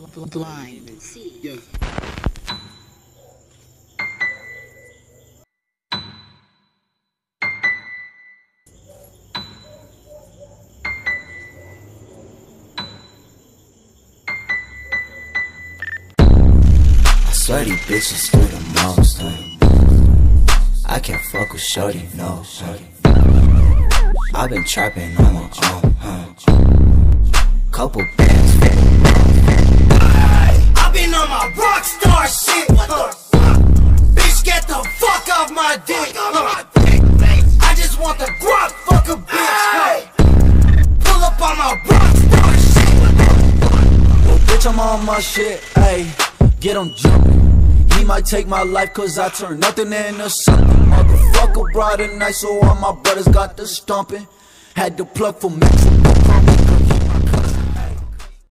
Blind. Yeah. I swear these bitches do the most. I can't fuck with shorty, no. I've been trapping on my own, couple bands. I've been on my rockstar shit. Bitch, get the fuck off my dick. I just want the guap, fuck a bitch. Pull up on my rockstar shit. Well, bitch, I'm on my shit, ayy. Get him jumping. He might take my life cause I turn nothing into something. Motherfucker brought a knife, so all my brothers got the stomping. Had to plug for Mexico.